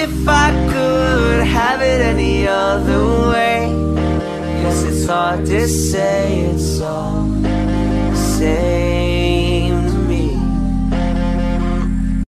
if I could have it any other way. Guess it's hard to say it's all the same.